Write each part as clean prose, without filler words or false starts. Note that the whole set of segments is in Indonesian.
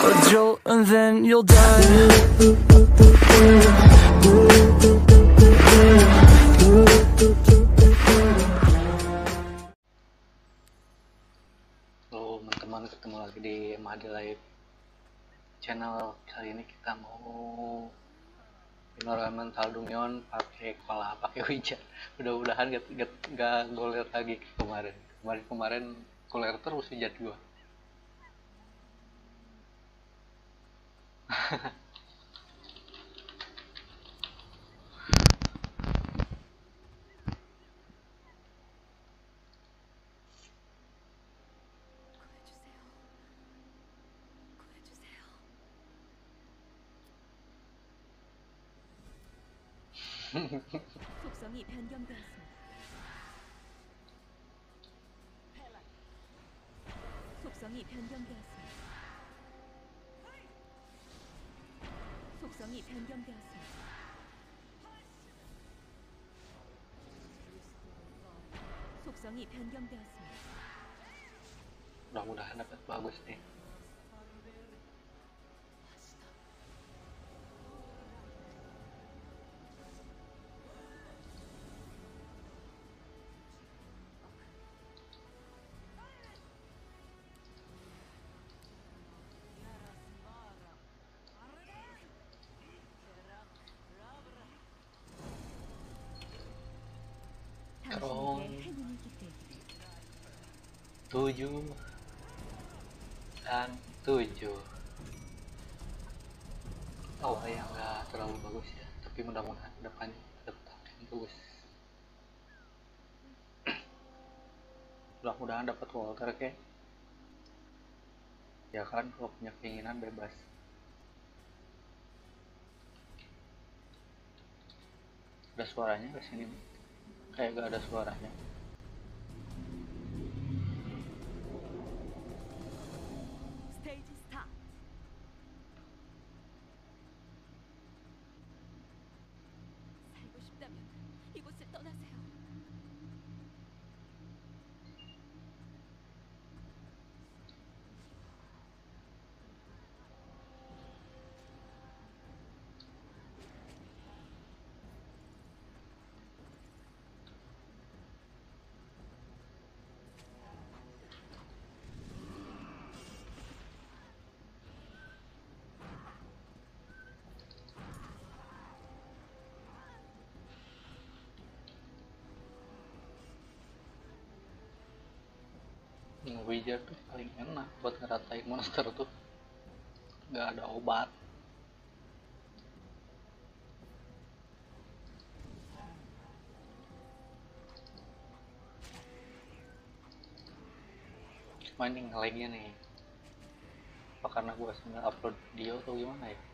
a jolt and then you'll die. Halo teman-teman, ketemu lagi di MAD Live channel. Kali ini kita mau environmental Dungeon pakai hujan. Mudah-mudahan gak goler lagi kemarin goler terus hujan gua. 속성이 변경되었습니다. 속성이 변경되었습니다. 속성이 변경되었습니다. 속성이 변경되었습니다. Mudah-mudahan dapat bagus nih. 당신에게 행운이 깃들기를. 7 dan 7. Awalnya nggak terlalu bagus ya, tapi mudah-mudahan depannya dapat yang bagus. Mudah-mudahan dapat Walter kayak. Ya kan, kalau punya keinginan bebas. Ada suaranya ke sini? Kayak gak ada suaranya. 스테이지 스타트. 살고 싶다면 이곳을 떠나세요. Wizard tuh paling enak buat ngeratain monster tuh, nggak ada obat. Cuma ini nge-lagnya nih, apa karena gua sambil upload video atau gimana ya?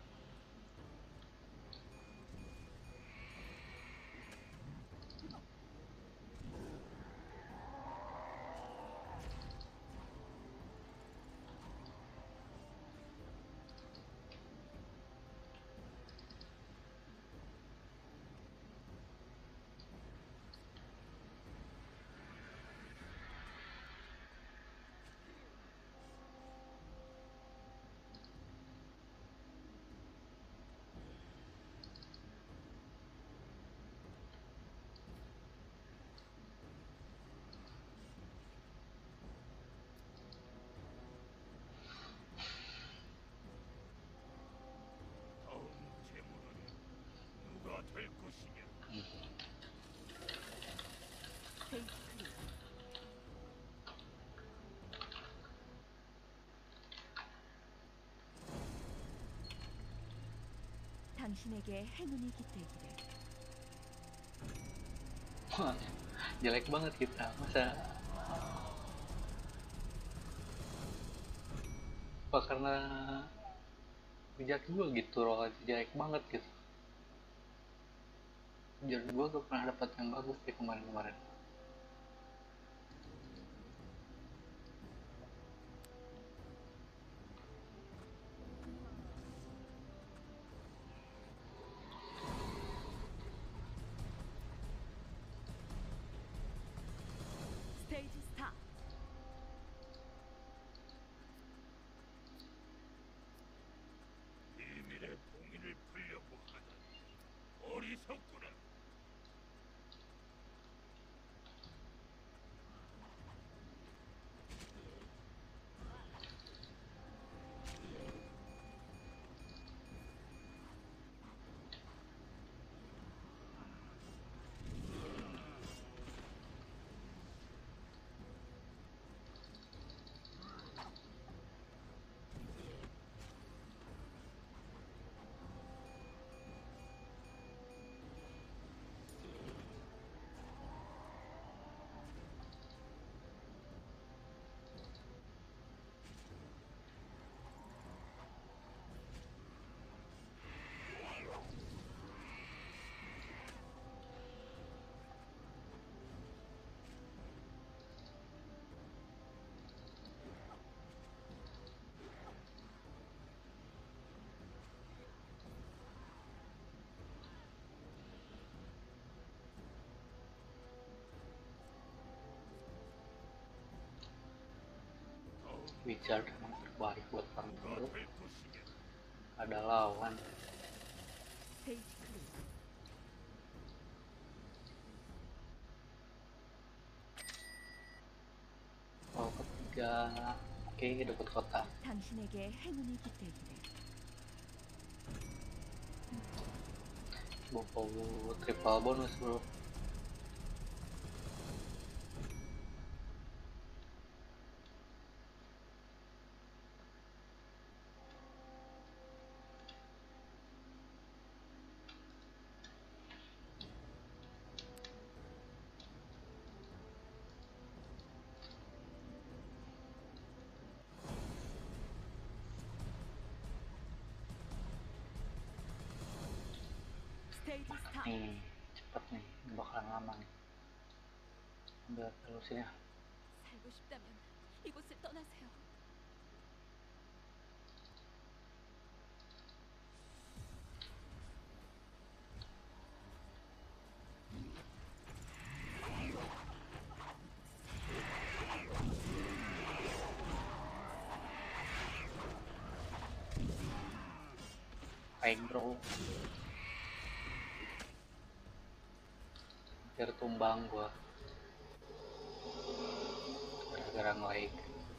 페이지 클릭. 당신에게 행운이 깃들기를. Wah, jelek banget kita, masa apa karena Wizard gua gitu loh, jelek banget gitu. Wizard gua gak pernah dapat yang bagus di kemarin-kemarin. 스테이지 스타트. Wizard emang terbaik buat perang dulu. Ada lawan. 스테이지 클리어. Oh ketiga, oke dapat kotak. 당신에게 행운이 깃들기를. Bobo triple bonus bro. 스테이지 스타. Nih cepet nih, ini bakalan lama nih. Ambil solusinya. 살고 싶다면 이곳을 떠나세요. Baik bro. Hampir tumbang gua. Gara-gara nge-lag.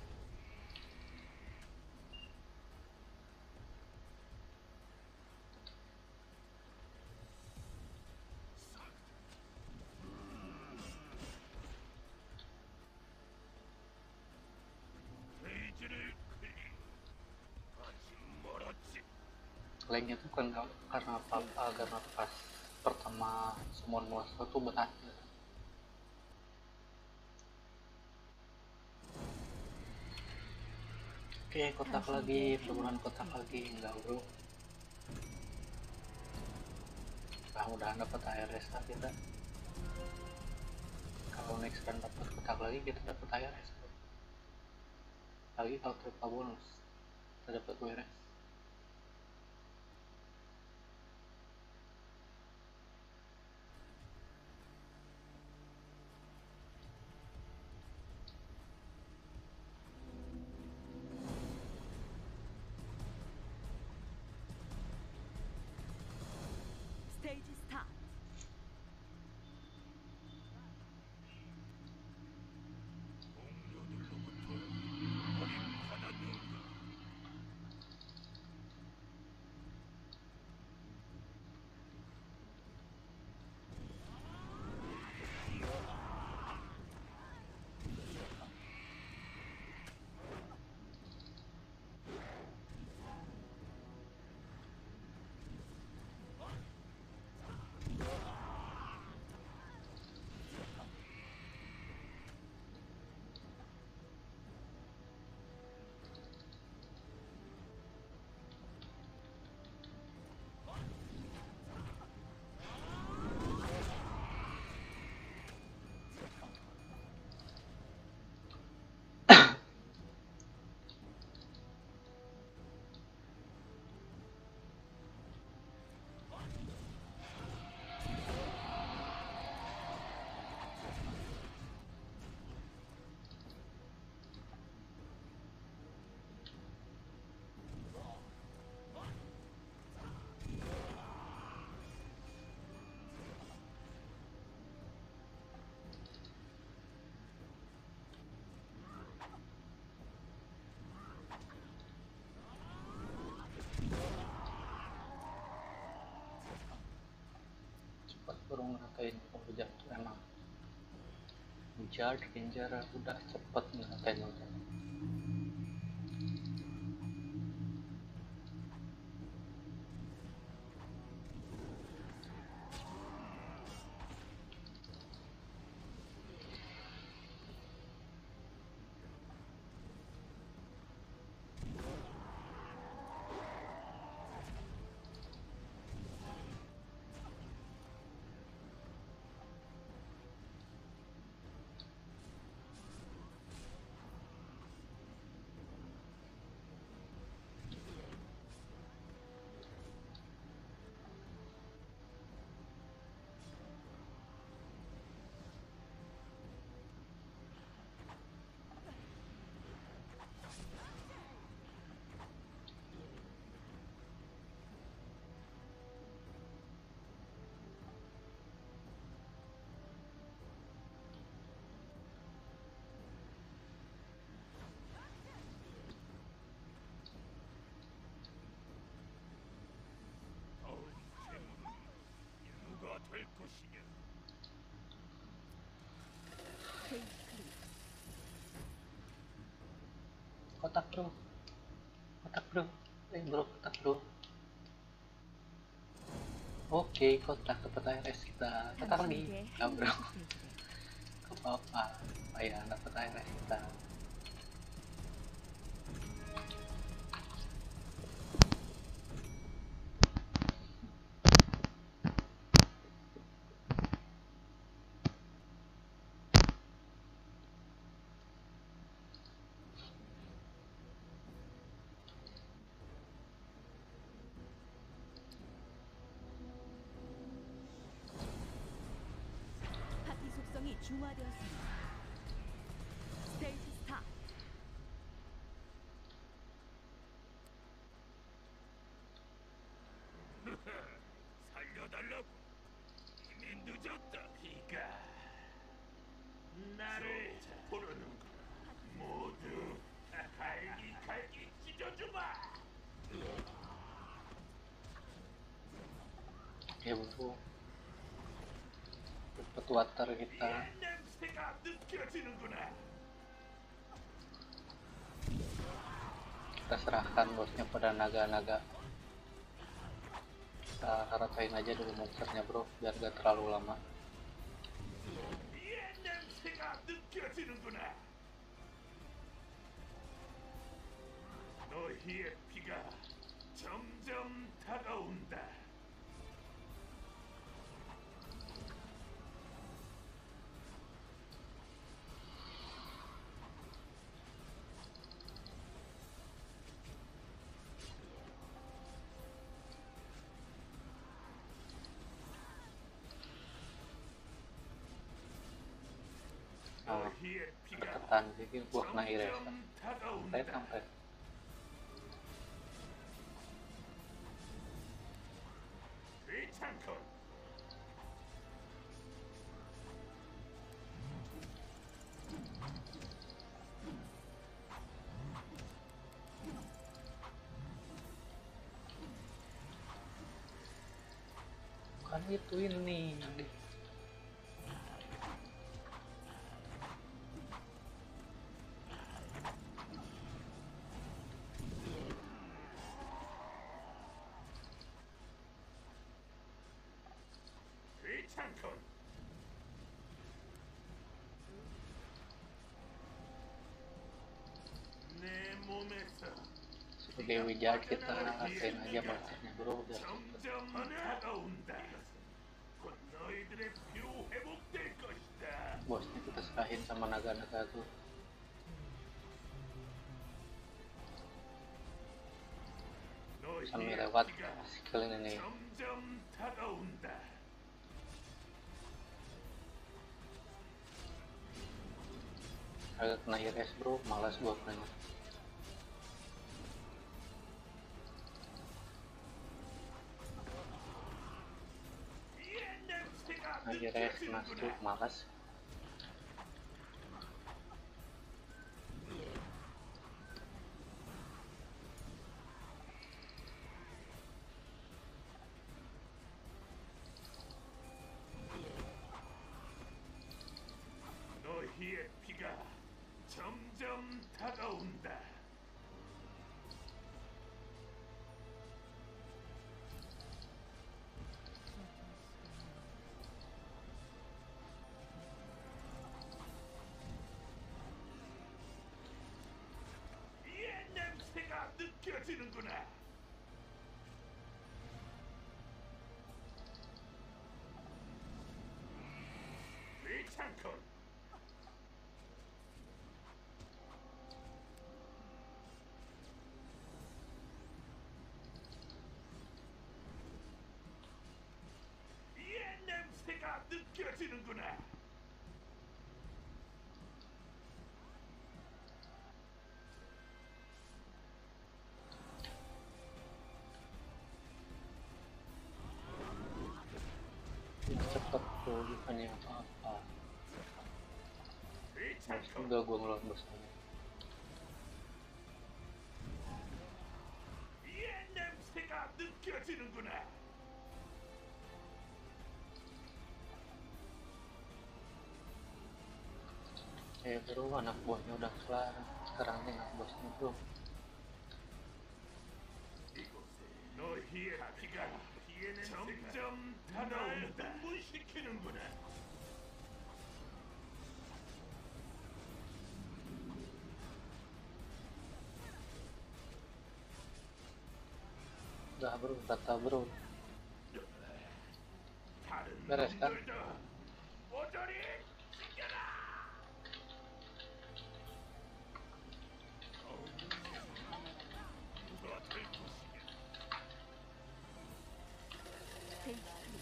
Lagnya tuh kan karena apa? Karena pas pertama summon monster tuh berhasil. Oke, kotak lagi, penurunan kotak lagi, enggak bro. Mudah-mudahan dapat ARS lah kita. Kalau next run dapat kotak lagi, kita dapat ARS bro. Lagi kalau triple bonus, kita dapat WRS. 스테이지 스타. Wizard Ranger udah cepet ngatain udah. 스테이지 클리어. Kotak bro, kotak bro, bro kotak bro. Oke, kotak dapat ARS kita. Kotak lagi, 당신에게 ya bro. 행운이 깃들기를. Apa-apa, ayah dapat ARS kita. 파티 속성이 중화되었습니다. 스테이지 스타트. 살려달라고. 이미 늦었다. 비가 나를 부르는구나. 모두 갈기 찢어주마. Ya bro, dapat water kita. 냄새가 느껴지는구나. Kita serahkan bosnya pada naga-naga. Kita ratain aja dulu monsternya bro, biar gak terlalu lama. 냄새가 느껴지는구나. 너희의 피가 점점 다가온다. Nah, 너희의 피가 deketan jadi gua kena iris. 점점 Red 다가온다. sampai. 귀찮군. Bukan itu ini. 귀찮군. 내 몸에서 Sebagai wizard kita ratain aja monsternya bro, biar cepet. 점점 다가온다. 곧 너희들의 피로 회복될 것이다. Bosnya kita serahin sama naga-naga tuh. Sambil 너희의 lewat 피가 skill ini. 점점 다가온다. Agak kena iris bro, malas gua kena. 이 냄새가 Nah, iris kena 느껴지는구나. stroke, malas. 너희의 느껴지는구나. cepet tuh bukannya apa-apa. Males 귀찮고 juga gua ngelawan bosnya. 옛 냄새가 느껴지는구나. Bro, anak buahnya udah kelar. Sekarang tinggal bosnya bro. 이곳에 너희의 피가 피의 냄새가 점점 다가온다. 분분시키는구나. Udah bro, kata bro. 다른 beres kan? 놈들도 모조리 죽여라. 누가 될 것이냐? 페이지 클리어.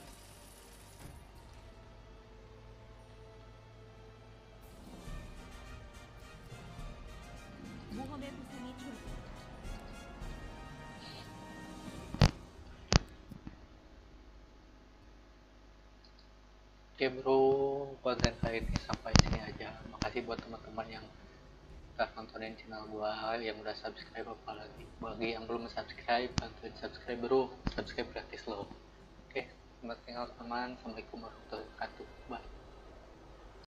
모험의 보상이 준비됐다. Oke bro, konten kali ini sampai sini aja. Makasih buat teman-teman yang udah nontonin channel gua, yang udah subscribe, apalagi bagi yang belum subscribe, bantuin subscribe bro. Subscribe gratis loh. Oke, selamat tinggal teman. Assalamualaikum warahmatullahi wabarakatuh. Bye.